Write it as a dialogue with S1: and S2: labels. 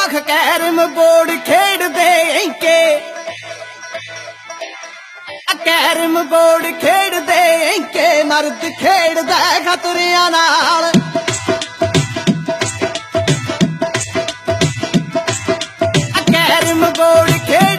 S1: ਆਖ carrom board ਖੇਡਦੇ ਇੰਕੇ carrom board ਖੇਡਦੇ ਇੰਕੇ ਮਰਦ ਖੇਡਦਾ ਖਤਰਿਆਂ ਨਾਲ ਕੈਰਮ ਬੋਰਡ ਖੇਡ